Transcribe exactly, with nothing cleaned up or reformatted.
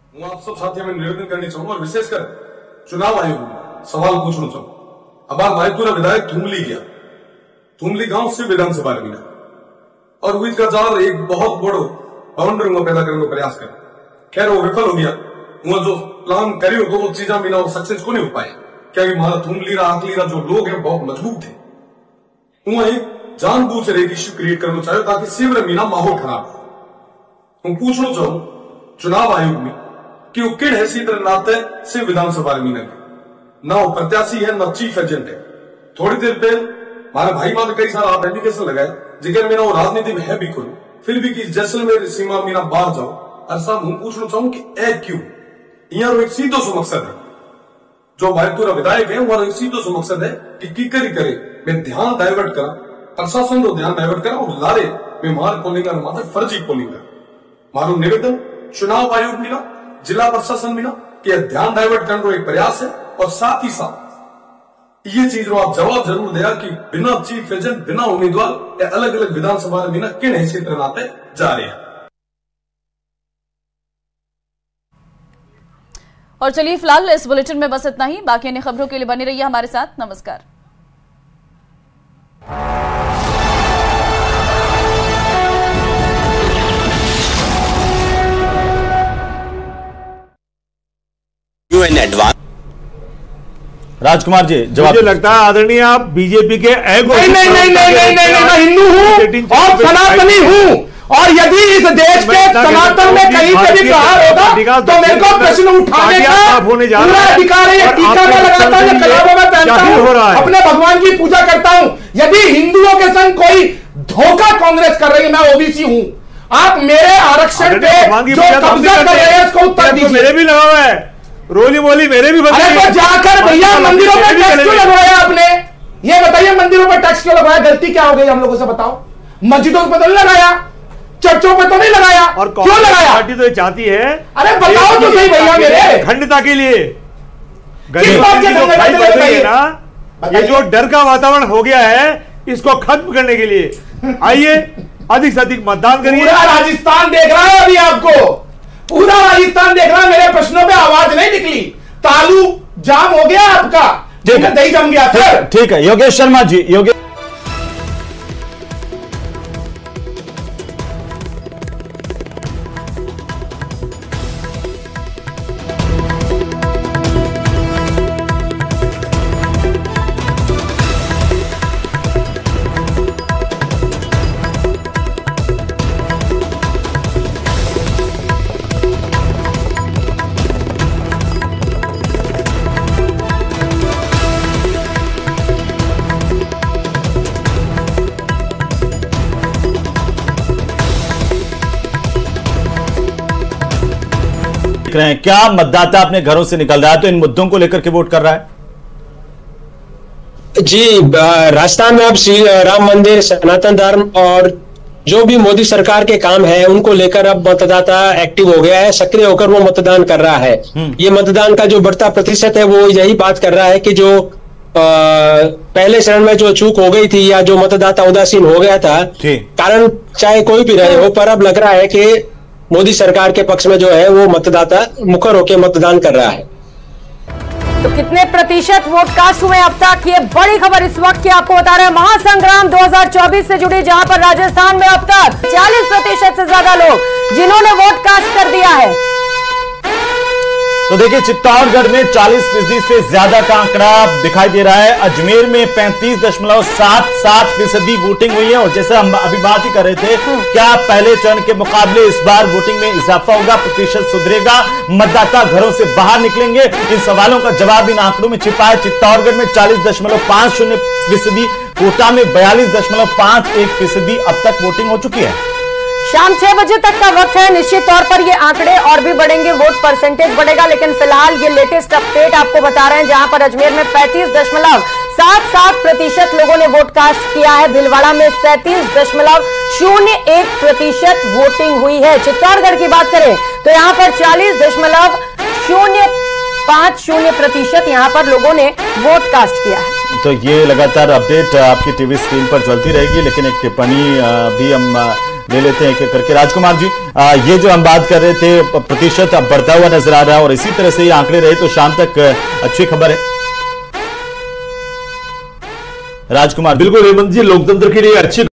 हूँ आप सब साथियों में निवेदन करनी चाहूंगा और विशेषकर चुनाव आयोग में सवाल पूछना चाहूँ। अब आप मायतूरा विधायक थुमली गया, थुमली गांव से विधानसभा में और हुई का जार एक बहुत बड़ो बाउंड्री में पैदा करने का प्रयास कर, खैर वो विफल हो गया। वहां जो प्लान करी हो तो वो चीजा बिना और सक्सेस को नहीं हो पाए, क्या हमारा थुमलीरा आखलीरा जो लोग हैं बहुत मजबूत थे। वहां एक जानबूझ से एक इश्यू क्रिएट करना चाहे ताकि सीवर मीना माहौल खराब हो। हम पूछना चाहूं चुनाव आयोग में कि वो किन हैसियत नाते से विधानसभा मीना के ना वो प्रत्याशी है ना चीफ एजेंट है। थोड़ी देर पहले हमारे भाई बात कई सारा आप एप्लीकेशन लगाए जिगर मेरा वो राजनीति में है भी खुद, फिर भी कि जैसलमेर सीमा मीना बाहर जाओ। ऐसा हम पूछना चाहूं कि ए क्यों यहाँ एक सीधो सो मकसद है जो मायतूरा विधायक है वहां एक सीधो सो मकसद है कि की करी करे मैं ध्यान डाइवर्ट करा, प्रशासन को ध्यान डाइवर्ट करा और लारे में मार पोलिंग माते फर्जी पोलिंग मारो निवेदन चुनाव आयोग मिला, जिला प्रशासन मिला कि ध्यान डाइवर्ट करने का एक प्रयास है। और साथ ही साथ ये चीज रो आप जवाब जरूर दिया कि बिना चीफ एजेंट बिना उम्मीदवार अलग अलग विधानसभा में बिना किन हैसियत नाते जा रहे हैं। और चलिए फिलहाल इस बुलेटिन में बस इतना ही, बाकी अन्य खबरों के लिए बने रहिए हमारे साथ। नमस्कार। राजकुमार जी जवाब। मुझे लगता है आदरणीय आप बीजेपी के एगो नहीं नहीं नहीं नहीं नहीं नहीं मैं हिंदू हूँ और सनातनी हूँ, और यदि इस देश के सनातन में कहीं पे भी प्रहार होगा तो मेरे को प्रश्न उठाने का पूरा अधिकार है। ये टीका मैं लगाता हूँ, कलाबों में पहनता हूँ, अपने भगवान की पूजा करता हूँ। यदि हिंदुओं के संग कोई धोखा कांग्रेस कर रही है, मैं ओबीसी हूँ, आप मेरे आरक्षण पे जो कब्जा कर रहे हैं उसको उत्तर दीजिए। मेरे भी लगा हुआ है, रोली मोली मेरे भी अरे तो जाकर भैया मंदिरों में टैक्स क्यों लगवाया आपने? ये बताइए मंदिरों में टैक्स क्यों लगवाया? गलती क्या हो गई हम लोगों से बताओ। मस्जिदों पर तो नहीं लगाया, चर्चों पर तो नहीं लगाया, और क्यों लगाया? पार्टी तो ये चाहती है, अरे बताओ तो सही भैया मेरे खंडता के लिए किस बात के है ना, ये जो डर का वातावरण हो गया है इसको खत्म करने के लिए आइए अधिक से अधिक मतदान करिए। पूरा राजस्थान देख रहा है अभी आपको, पूरा राजस्थान देख रहा है। मेरे प्रश्नों पे आवाज नहीं निकली, तालू जाम हो गया आपका, दही जम गया सर। ठीक है योगेश शर्मा जी। योगेश रहे हैं क्या मतदाता अपने घरों से निकल रहा है तो इन मुद्दों को लेकर के वोट कर रहा है? जी राजस्थान में अब श्री राम मंदिर, सनातन धर्म और जो भी मोदी सरकार के काम है उनको लेकर अब मतदाता एक्टिव हो गया है, सक्रिय होकर वो मतदान कर रहा है। ये मतदान का जो बढ़ता प्रतिशत है वो यही बात कर रहा है कि जो आ, पहले चरण में जो चूक हो गई थी या जो मतदाता उदासीन हो गया था, कारण चाहे कोई भी रहे हो, पर अब लग रहा है कि मोदी सरकार के पक्ष में जो है वो मतदाता मुखर होकर मतदान कर रहा है। तो कितने प्रतिशत वोट कास्ट हुए अब तक, ये बड़ी खबर इस वक्त की आपको बता रहे हैं। महासंग्राम दो हज़ार चौबीस से जुड़ी, जहां पर राजस्थान में अब तक चालीस प्रतिशत से ज्यादा लोग जिन्होंने वोट कास्ट कर दिया है। तो देखिए चित्तौड़गढ़ में चालीस फीसदी से ज्यादा का आंकड़ा दिखाई दे रहा है। अजमेर में पैंतीस दशमलव सात सात फीसदी वोटिंग हुई है। और जैसे हम अभी बात ही कर रहे थे, क्या पहले चरण के मुकाबले इस बार वोटिंग में इजाफा होगा, प्रतिशत सुधरेगा, मतदाता घरों से बाहर निकलेंगे? इन सवालों का जवाब इन आंकड़ों में छिपा है। चित्तौड़गढ़ में चालीस दशमलव पांच शून्य फीसदी, कोटा में बयालीस दशमलव पांच एक फीसदी अब तक वोटिंग हो चुकी है। शाम छह बजे तक का वक्त है, निश्चित तौर पर ये आंकड़े और भी बढ़ेंगे, वोट परसेंटेज बढ़ेगा, लेकिन फिलहाल ये लेटेस्ट अपडेट आपको बता रहे हैं, जहां पर अजमेर में पैंतीस दशमलव सात सात प्रतिशत लोगों ने वोट कास्ट किया है। भीलवाड़ा में सैंतीस दशमलव शून्य एक प्रतिशत वोटिंग हुई है। चित्तौड़गढ़ की बात करें तो यहाँ पर चालीस दशमलव शून्य पांच शून्य प्रतिशत यहाँ पर लोगों ने वोट कास्ट किया है। तो ये लगातार अपडेट आपकी टीवी स्क्रीन पर चलती रहेगी, लेकिन एक टिप्पणी भी हम ले लेते हैं एक एक करके। राजकुमार जी, आ, ये जो हम बात कर रहे थे प्रतिशत अब बढ़ता हुआ नजर आ रहा है और इसी तरह से ये आंकड़े रहे तो शाम तक अच्छी खबर है। राजकुमार, बिल्कुल हेमंत जी, लोकतंत्र के लिए अच्छी